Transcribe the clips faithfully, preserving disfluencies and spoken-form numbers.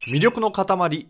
魅力の塊。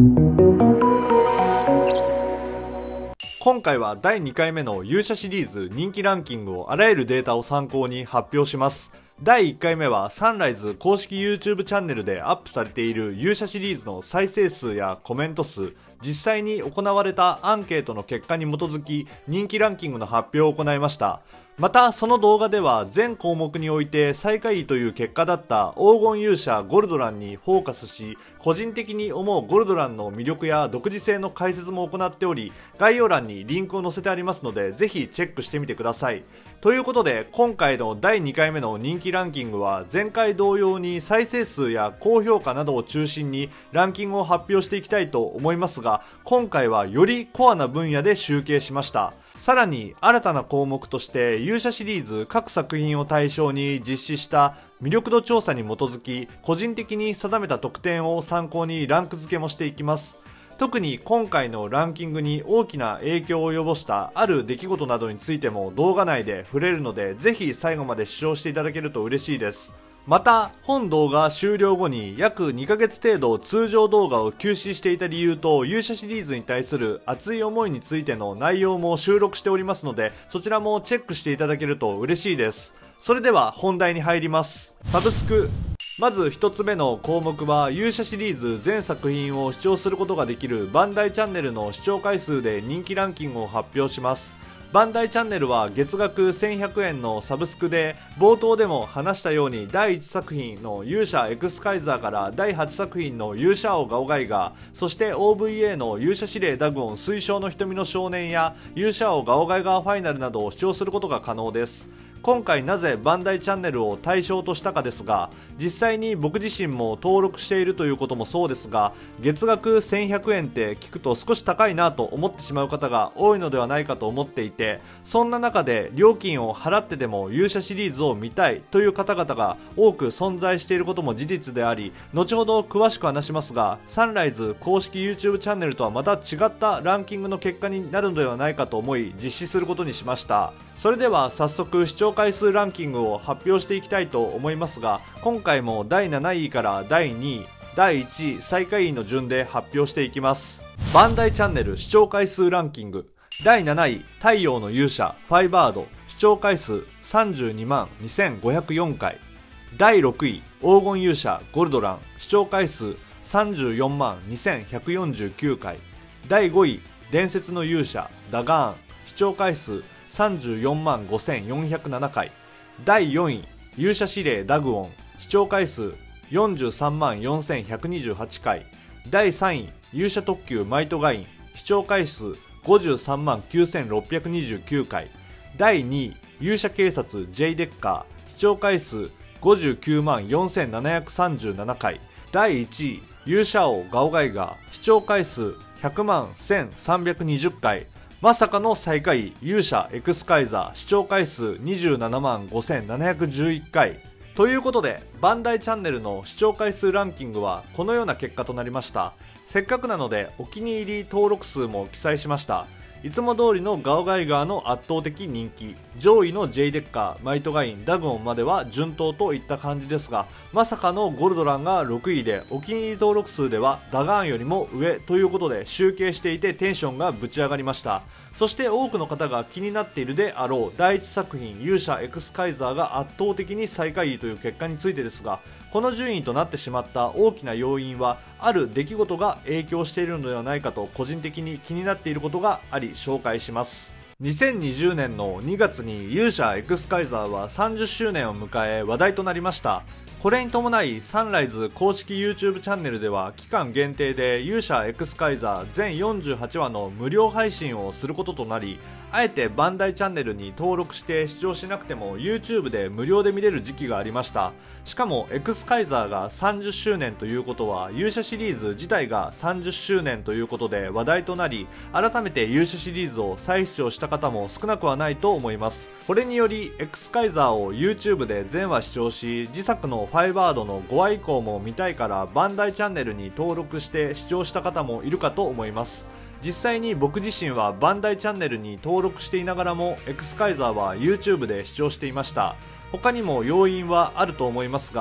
今回はだいにかいめの勇者シリーズ人気ランキングをあらゆるデータを参考に発表します。だいいっかいめはサンライズ公式 YouTube チャンネルでアップされている勇者シリーズの再生数やコメント数、実際に行われたアンケートの結果に基づき人気ランキングの発表を行いました。またその動画では全項目において最下位という結果だった黄金勇者ゴルドランにフォーカスし、個人的に思うゴルドランの魅力や独自性の解説も行っており、概要欄にリンクを載せてありますのでぜひチェックしてみてください。ということで今回のだいにかいめの人気ランキングは前回同様に再生数や高評価などを中心にランキングを発表していきたいと思いますが、今回はよりコアな分野で集計しました。さらに新たな項目として勇者シリーズ各作品を対象に実施した魅力度調査に基づき個人的に定めた得点を参考にランク付けもしていきます。特に今回のランキングに大きな影響を及ぼしたある出来事などについても動画内で触れるので、ぜひ最後まで視聴していただけると嬉しいです。また本動画終了後に約にかげつ程度通常動画を休止していた理由と勇者シリーズに対する熱い思いについての内容も収録しておりますので、そちらもチェックしていただけると嬉しいです。それでは本題に入ります。サブスク。まずひとつめの項目は勇者シリーズ全作品を視聴することができるバンダイチャンネルの視聴回数で人気ランキングを発表します。バンダイチャンネルは月額せんひゃくえんのサブスクで、冒頭でも話したようにだいいちさく品の勇者エクスカイザーからだいはちさく品の勇者王ガオガイガー、そして オーブイエー の勇者司令ダグオン推奨の瞳の少年や勇者王ガオガイガーファイナルなどを視聴することが可能です。今回なぜバンダイチャンネルを対象としたかですが、実際に僕自身も登録しているということもそうですが、月額せんひゃくえんって聞くと少し高いなと思ってしまう方が多いのではないかと思っていて、そんな中で料金を払ってでも勇者シリーズを見たいという方々が多く存在していることも事実であり、後ほど詳しく話しますが、サンライズ公式 YouTube チャンネルとはまた違ったランキングの結果になるのではないかと思い実施することにしました。それでは早速視聴回数ランキングを発表していきたいと思いますが、今回もだいなないからだいにい、だいいちい、最下位の順で発表していきます。バンダイチャンネル視聴回数ランキング。だいなない太陽の勇者ファイバード、視聴回数さんじゅうにまんにせんごひゃくよんかい。だいろくい黄金勇者ゴルドラン、視聴回数さんじゅうよんまんにせんひゃくよんじゅうきゅうかい。だいごい伝説の勇者ダガーン、視聴回数さんじゅうよんまんごせんよんひゃくななかい。だいよんい勇者司令ダグオン、視聴回数よんじゅうさんまんよんせんひゃくにじゅうはちかい。だいさんい勇者特急マイトガイン、視聴回数ごじゅうさんまんきゅうせんろっぴゃくにじゅうきゅうかい。だいにい勇者警察 J デッカー、視聴回数ごじゅうきゅうまんよんせんななひゃくさんじゅうななかい。だいいちい勇者王ガオガイガー、視聴回数ひゃくまんせんさんびゃくにじゅっかい。まさかの最下位勇者エクスカイザー、視聴回数にじゅうななまんごせんななひゃくじゅういっかい。ということでバンダイチャンネルの視聴回数ランキングはこのような結果となりました。せっかくなのでお気に入り登録数も記載しました。いつも通りのガオガイガーの圧倒的人気、上位の J デッカー、マイトガイン、ダグオンまでは順当といった感じですが、まさかのゴルドランがろくいで、お気に入り登録数ではダガーンよりも上ということで集計していてテンションがぶち上がりました。そして多くの方が気になっているであろうだいいちさく品勇者エクスカイザーが圧倒的に最下位という結果についてですが、この順位となってしまった大きな要因はある出来事が影響しているのではないかと個人的に気になっていることがあり紹介します。にせんにじゅうねんのにがつに勇者エクスカイザーはさんじゅっしゅうねんを迎え話題となりました。これに伴いサンライズ公式 YouTube チャンネルでは期間限定で勇者エクスカイザー全よんじゅうはちわの無料配信をすることとなり、あえてバンダイチャンネルに登録して視聴しなくても YouTube で無料で見れる時期がありました。しかもエクスカイザーがさんじゅっしゅうねんということは勇者シリーズ自体がさんじゅっしゅうねんということで話題となり、改めて勇者シリーズを再視聴した方も少なくはないと思います。これによりエクスカイザーを YouTube で全話視聴し、自作のファイバードのごわ以降も見たいからバンダイチャンネルに登録して視聴した方もいるかと思います。実際に僕自身はバンダイチャンネルに登録していながらもエクスカイザーは YouTube で視聴していました。他にも要因はあると思いますが、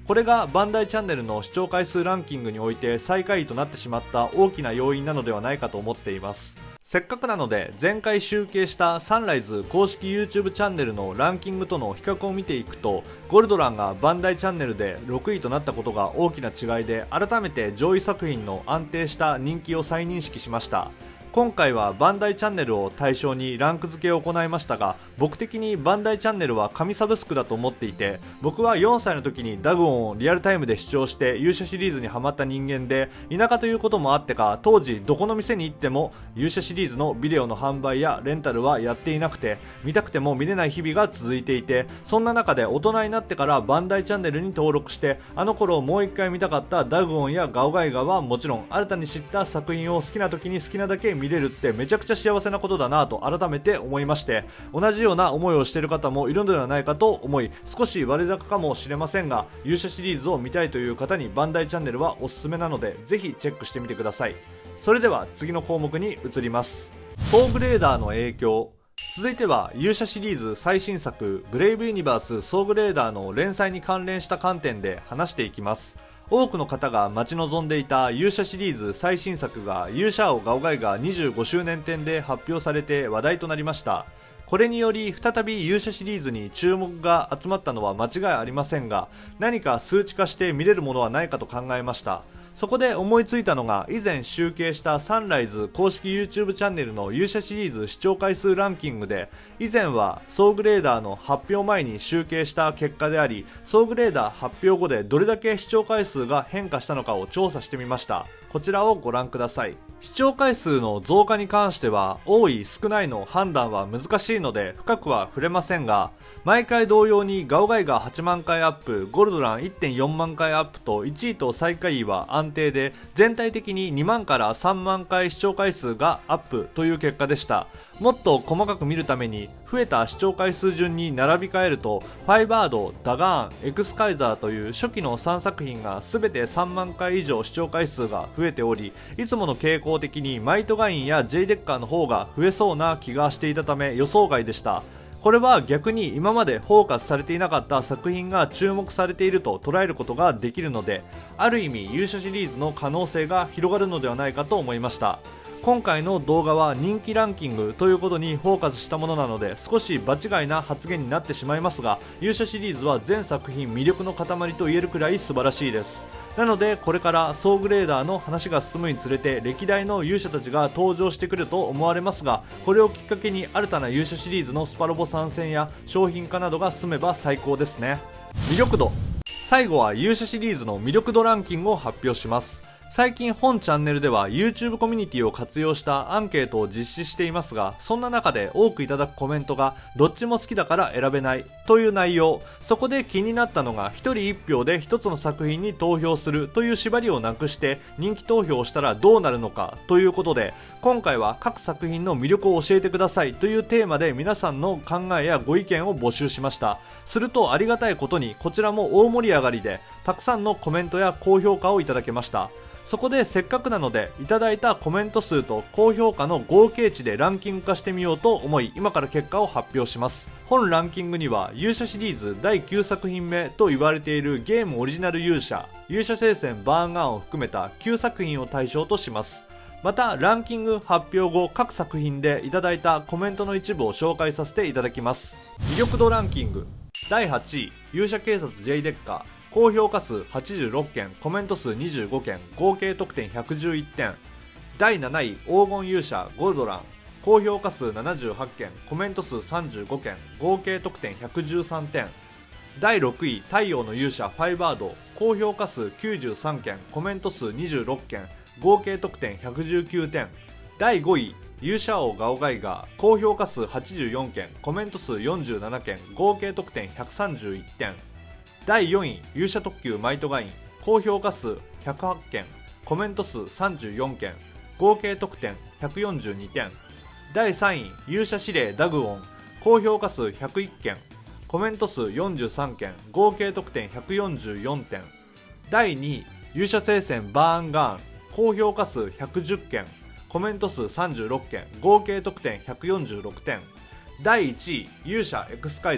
これがバンダイチャンネルの視聴回数ランキングにおいて最下位となってしまった大きな要因なのではないかと思っています。せっかくなので前回集計したサンライズ公式 YouTube チャンネルのランキングとの比較を見ていくと、ゴルドランがバンダイチャンネルでろくいとなったことが大きな違いで、改めて上位作品の安定した人気を再認識しました。今回はバンダイチャンネルを対象にランク付けを行いましたが、僕的にバンダイチャンネルは神サブスクだと思っていて、僕はよんさいの時にダグオンをリアルタイムで視聴して勇者シリーズにハマった人間で、田舎ということもあってか当時どこの店に行っても勇者シリーズのビデオの販売やレンタルはやっていなくて、見たくても見れない日々が続いていて、そんな中で大人になってからバンダイチャンネルに登録して、あの頃もう一回見たかったダグオンやガオガイガはもちろん、新たに知った作品を好きな時に好きなだけ見れるってめちゃくちゃ幸せなことだなと改めて思いまして、同じような思いをしている方もいるのではないかと思い、少し割高かもしれませんが、勇者シリーズを見たいという方にバンダイチャンネルはおすすめなので、ぜひチェックしてみてください。それでは次の項目に移ります。ソーグレーダーの影響。続いては勇者シリーズ最新作ブレイブユニバースソーグレーダーの連載に関連した観点で話していきます。多くの方が待ち望んでいた勇者シリーズ最新作が勇者王ガオガイガにじゅうごしゅうねん展で発表されて話題となりました。これにより再び勇者シリーズに注目が集まったのは間違いありませんが、何か数値化して見れるものはないかと考えました。そこで思いついたのが、以前集計したサンライズ公式 YouTube チャンネルの勇者シリーズ視聴回数ランキングで、以前はソーグレーダーの発表前に集計した結果であり、ソーグレーダー発表後でどれだけ視聴回数が変化したのかを調査してみました。こちらをご覧ください。視聴回数の増加に関しては多い少ないの判断は難しいので深くは触れませんが、毎回同様にガオガイガはちまんかいアップ、ゴルドラン いってんよんまんかいアップといちいと最下位は安定で、全体的ににまんからさんまんかい視聴回数がアップという結果でした。もっと細かく見るために増えた視聴回数順に並び替えると、ファイバード、ダガーン、エクスカイザーという初期のさんさく品が全てさんまんかい以上視聴回数が増えており、いつもの傾向的にマイトガインや J デッカーの方が増えそうな気がしていたため予想外でした。これは逆に今までフォーカスされていなかった作品が注目されていると捉えることができるので、ある意味勇者シリーズの可能性が広がるのではないかと思いました。今回の動画は人気ランキングということにフォーカスしたものなので、少し場違いな発言になってしまいますが、勇者シリーズは全作品魅力の塊と言えるくらい素晴らしいです。なのでこれからソーグレーダーの話が進むにつれて歴代の勇者たちが登場してくると思われますが、これをきっかけに新たな勇者シリーズのスパロボ参戦や商品化などが進めば最高ですね。魅力度。最後は勇者シリーズの魅力度ランキングを発表します。最近本チャンネルでは YouTube コミュニティを活用したアンケートを実施していますが、そんな中で多くいただくコメントがどっちも好きだから選べないという内容。そこで気になったのが、ひとりいち票でひとつの作品に投票するという縛りをなくして人気投票をしたらどうなるのかということで、今回は各作品の魅力を教えてくださいというテーマで皆さんの考えやご意見を募集しました。するとありがたいことにこちらも大盛り上がりで、たくさんのコメントや高評価をいただけました。そこでせっかくなのでいただいたコメント数と高評価の合計値でランキング化してみようと思い、今から結果を発表します。本ランキングには勇者シリーズだいきゅうさく品目と言われているゲームオリジナル勇者、勇者聖戦バーンガーンを含めたきゅうさく品を対象とします。またランキング発表後各作品でいただいたコメントの一部を紹介させていただきます。魅力度ランキングだいはちい、勇者警察 J デッカー、高評価数はちじゅうろっけん、コメント数にじゅうごけん、合計得点ひゃくじゅういってん。だいなない黄金勇者ゴルドラン、高評価数ななじゅうはちけん、コメント数さんじゅうごけん、合計得点ひゃくじゅうさんてん。だいろくい太陽の勇者ファイバード、高評価数きゅうじゅうさんけん、コメント数にじゅうろっけん、合計得点ひゃくじゅうきゅうてん。だいごい勇者王ガオガイガー、高評価数はちじゅうよんけん、コメント数よんじゅうななけん、合計得点ひゃくさんじゅういってん。だいよんい勇者特急マイトガイン、高評価数ひゃくはちけん、コメント数さんじゅうよんけん、合計得点ひゃくよんじゅうにてん。だいさんい勇者司令ダグオン、高評価数ひゃくいっけん、コメント数よんじゅうさんけん、合計得点ひゃくよんじゅうよんてん。だいにい勇者聖戦バーンガーン、高評価数ひゃくじゅっけん、コメント数さんじゅうろっけん、合計得点ひゃくよんじゅうろくてん。だいいちい勇者エクスカイザー、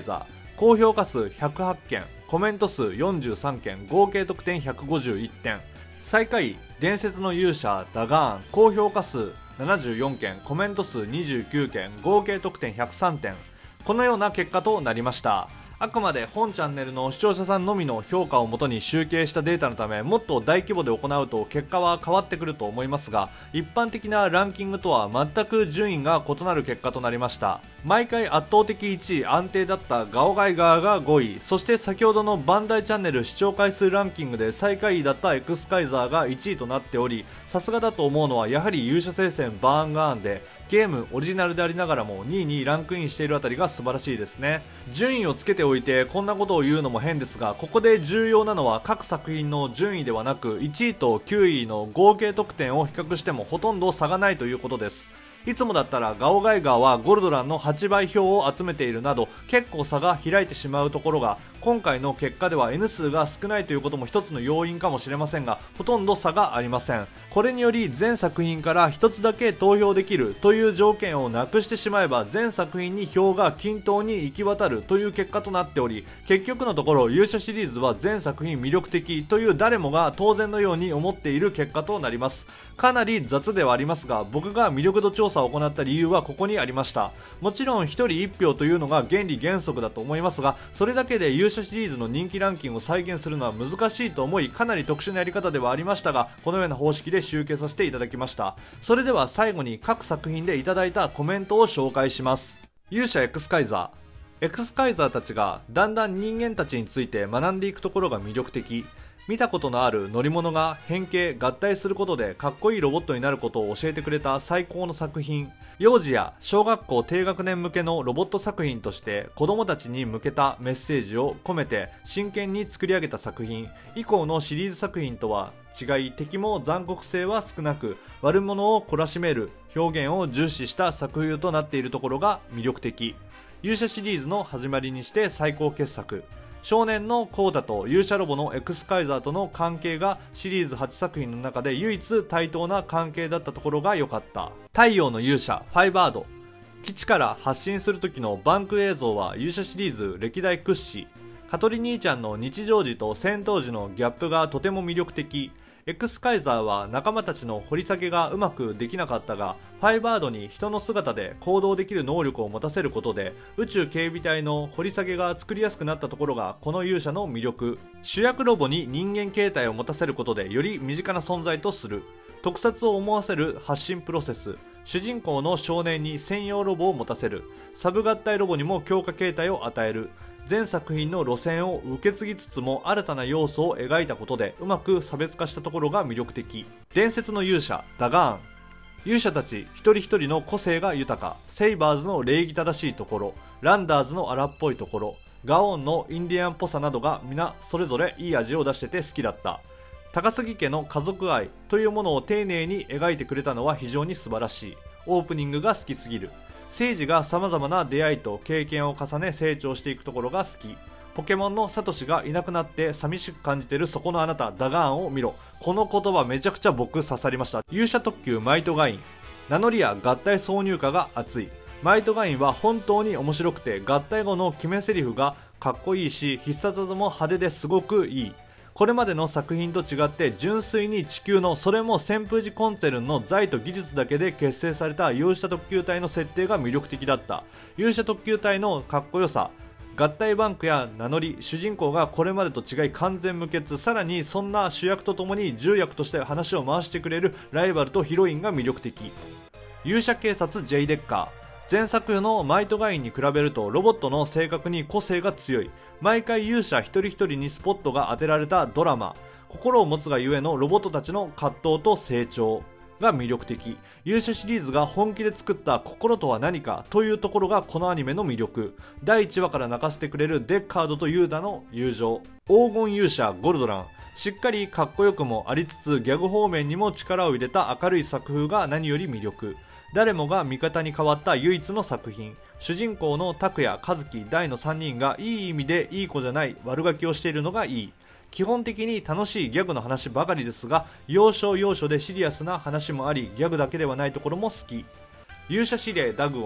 高評価数ひゃくはちけん、コメント数よんじゅうさんけん、合計得点ひゃくごじゅういってん。最下位、伝説の勇者ダガーン、高評価数ななじゅうよんけん、コメント数にじゅうきゅうけん、合計得点ひゃくさんてん。このような結果となりました。あくまで本チャンネルの視聴者さんのみの評価をもとに集計したデータのため、もっと大規模で行うと結果は変わってくると思いますが、一般的なランキングとは全く順位が異なる結果となりました。毎回圧倒的いちい安定だったガオガイガーがごい、そして先ほどのバンダイチャンネル視聴回数ランキングで最下位だったエクスカイザーがいちいとなっており、さすがだと思うのはやはり勇者聖戦バーンガーンで、ゲームオリジナルでありながらもにいにランクインしているあたりが素晴らしいですね。順位をつけておいてこんなことを言うのも変ですが、ここで重要なのは各作品の順位ではなく、いちいときゅういの合計得点を比較してもほとんど差がないということです。いつもだったらガオガイガーはゴルドランのはちばい票を集めているなど結構差が開いてしまうところが、今回の結果では N 数が少ないということも一つの要因かもしれませんが、ほとんど差がありません。これにより全作品からひとつだけ投票できるという条件をなくしてしまえば、全作品に票が均等に行き渡るという結果となっており、結局のところ勇者シリーズは全作品魅力的という誰もが当然のように思っている結果となります。かなり雑ではありますが、僕が魅力度調査を行った理由はここにありました。もちろんひとりいち票というのが原理原則だと思いますが、それだけで勇者シリーズの人気ランキングを再現するのは難しいと思い、かなり特殊なやり方ではありましたが、このような方式で集計させていただきました。それでは最後に各作品でいただいたコメントを紹介します。勇者エクスカイザー。エクスカイザーたちがだんだん人間たちについて学んでいくところが魅力的。見たことのある乗り物が変形合体することでかっこいいロボットになることを教えてくれた最高の作品。幼児や小学校低学年向けのロボット作品として子供たちに向けたメッセージを込めて真剣に作り上げた作品。以降のシリーズ作品とは違い、敵も残酷性は少なく、悪者を懲らしめる表現を重視した作風となっているところが魅力的。勇者シリーズの始まりにして最高傑作。少年のコーダと勇者ロボのエクスカイザーとの関係がシリーズはちさく品の中で唯一対等な関係だったところが良かった。太陽の勇者ファイバード。基地から発進する時のバンク映像は勇者シリーズ歴代屈指。香取兄ちゃんの日常時と戦闘時のギャップがとても魅力的。エクスカイザーは仲間たちの掘り下げがうまくできなかったが、ファイバードに人の姿で行動できる能力を持たせることで宇宙警備隊の掘り下げが作りやすくなったところがこの勇者の魅力。主役ロボに人間形態を持たせることでより身近な存在とする。特撮を思わせる発信プロセス。主人公の少年に専用ロボを持たせる。サブ合体ロボにも強化形態を与える。全作品の路線を受け継ぎつつも新たな要素を描いたことでうまく差別化したところが魅力的。伝説の勇者ダガーン。勇者たち一人一人の個性が豊か。セイバーズの礼儀正しいところ、ランダーズの荒っぽいところ、ガオーンのインディアンっぽさなどが皆それぞれいい味を出してて好きだった。高杉家の家族愛というものを丁寧に描いてくれたのは非常に素晴らしい。オープニングが好きすぎる。聖司が様々な出会いと経験を重ね成長していくところが好き。ポケモンのサトシがいなくなって寂しく感じてるそこのあなたダガーンを見ろ。この言葉めちゃくちゃ僕刺さりました。勇者特急マイトガイン。名乗りや合体挿入歌が熱い。マイトガインは本当に面白くて合体後の決め台詞がかっこいいし必殺技も派手ですごくいい。これまでの作品と違って純粋に地球のそれも旋風寺コンツェルンの財と技術だけで結成された勇者特急隊の設定が魅力的だった。勇者特急隊のかっこよさ、合体バンクや名乗り、主人公がこれまでと違い完全無欠、さらにそんな主役とともに重役として話を回してくれるライバルとヒロインが魅力的。勇者警察 J デッカー。前作のマイトガインに比べるとロボットの性格に個性が強い。毎回勇者一人一人にスポットが当てられたドラマ。心を持つがゆえのロボットたちの葛藤と成長が魅力的。勇者シリーズが本気で作った心とは何かというところがこのアニメの魅力。だいいちわから泣かせてくれるデッカードとユーダの友情。黄金勇者ゴルドラン。しっかりかっこよくもありつつギャグ方面にも力を入れた明るい作風が何より魅力。誰もが味方に変わった唯一の作品。主人公の拓也、和樹、大のさんにんがいい意味でいい子じゃない悪ガキをしているのがいい。基本的に楽しいギャグの話ばかりですが、要所要所でシリアスな話もあり、ギャグだけではないところも好き。勇者指令ダグオン。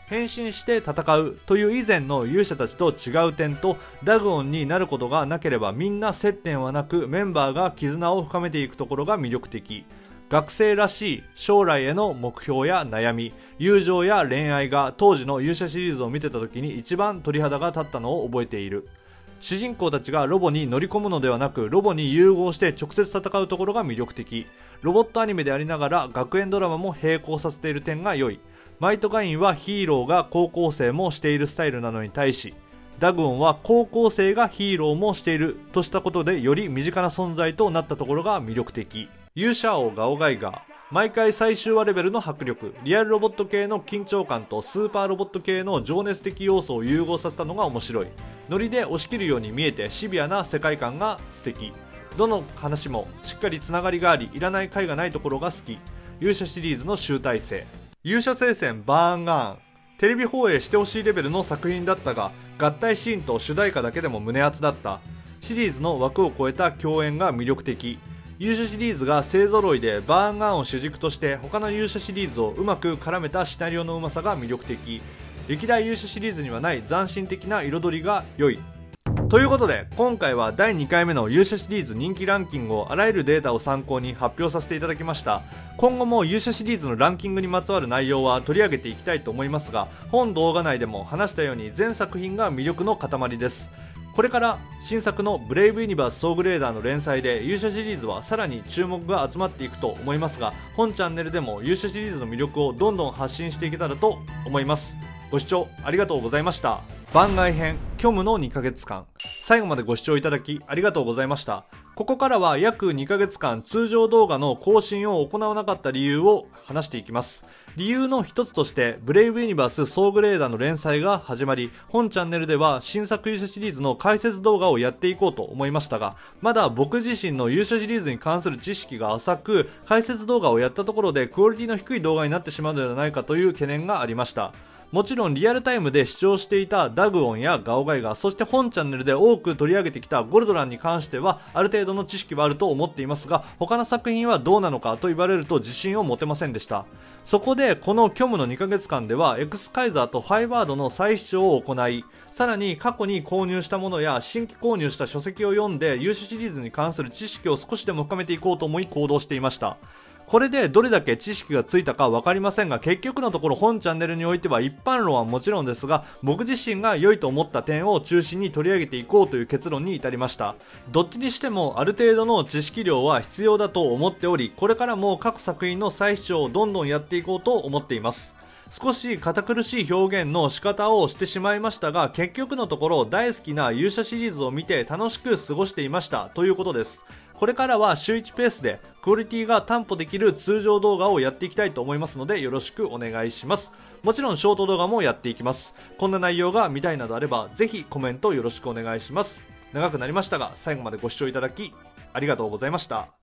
変身して戦うという以前の勇者たちと違う点と、ダグオンになることがなければみんな接点はなく、メンバーが絆を深めていくところが魅力的。学生らしい将来への目標や悩み、友情や恋愛が当時の勇者シリーズを見てた時に一番鳥肌が立ったのを覚えている。主人公たちがロボに乗り込むのではなく、ロボに融合して直接戦うところが魅力的。ロボットアニメでありながら学園ドラマも並行させている点が良い。マイトガインはヒーローが高校生もしているスタイルなのに対し、ダグオンは高校生がヒーローもしているとしたことでより身近な存在となったところが魅力的。勇者王ガオガイガー、毎回最終話レベルの迫力、リアルロボット系の緊張感とスーパーロボット系の情熱的要素を融合させたのが面白い。ノリで押し切るように見えてシビアな世界観が素敵。どの話もしっかりつながりがあり、いらない回がないところが好き。勇者シリーズの集大成。勇者聖戦バーンガーン、テレビ放映してほしいレベルの作品だったが、合体シーンと主題歌だけでも胸熱だった。シリーズの枠を超えた共演が魅力的。勇者シリーズが勢ぞろいでバーンガーンを主軸として他の勇者シリーズをうまく絡めたシナリオのうまさが魅力的。歴代勇者シリーズにはない斬新的な彩りが良い。ということで今回はだいにかいめの勇者シリーズ人気ランキングをあらゆるデータを参考に発表させていただきました。今後も勇者シリーズのランキングにまつわる内容は取り上げていきたいと思いますが、本動画内でも話したように全作品が魅力の塊です。これから新作のブレイブユニバースソーグレーダーの連載で勇者シリーズはさらに注目が集まっていくと思いますが、本チャンネルでも勇者シリーズの魅力をどんどん発信していけたらと思います。ご視聴ありがとうございました。番外編虚無のにかげつかん、最後までご視聴いただきありがとうございました。ここからは約にかげつかん通常動画の更新を行わなかった理由を話していきます。理由の一つとしてブレイブユニバースソーグレーダーの連載が始まり、本チャンネルでは新作勇者シリーズの解説動画をやっていこうと思いましたが、まだ僕自身の勇者シリーズに関する知識が浅く、解説動画をやったところでクオリティの低い動画になってしまうのではないかという懸念がありました。もちろんリアルタイムで視聴していたダグオンやガオガイガー、そして本チャンネルで多く取り上げてきたゴルドランに関してはある程度の知識はあると思っていますが、他の作品はどうなのかと言われると自信を持てませんでした。そこでこの虚無のにかげつかんでは X カイザーとファイワードの再視聴を行い、さらに過去に購入したものや新規購入した書籍を読んで勇者シリーズに関する知識を少しでも深めていこうと思い行動していました。これでどれだけ知識がついたか分かりませんが、結局のところ本チャンネルにおいては一般論はもちろんですが、僕自身が良いと思った点を中心に取り上げていこうという結論に至りました。どっちにしてもある程度の知識量は必要だと思っており、これからも各作品の再視聴をどんどんやっていこうと思っています。少し堅苦しい表現の仕方をしてしまいましたが、結局のところ大好きな勇者シリーズを見て楽しく過ごしていましたということです。これからは週いちペースでクオリティが担保できる通常動画をやっていきたいと思いますので、よろしくお願いします。もちろんショート動画もやっていきます。こんな内容が見たいなどあればぜひコメントよろしくお願いします。長くなりましたが最後までご視聴いただきありがとうございました。